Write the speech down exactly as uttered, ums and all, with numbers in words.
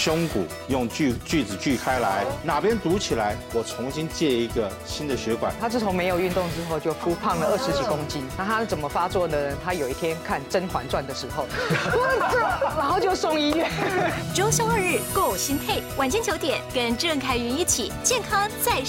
胸骨用锯锯子锯开来，哪边堵起来，我重新借一个新的血管。 他自从没有运动之后，就复胖了二十几公斤。那他怎么发作呢？他有一天看《甄嬛传》的时候，然后就送医院。 周休二日够心配，晚间九点跟郑凯云一起健康再。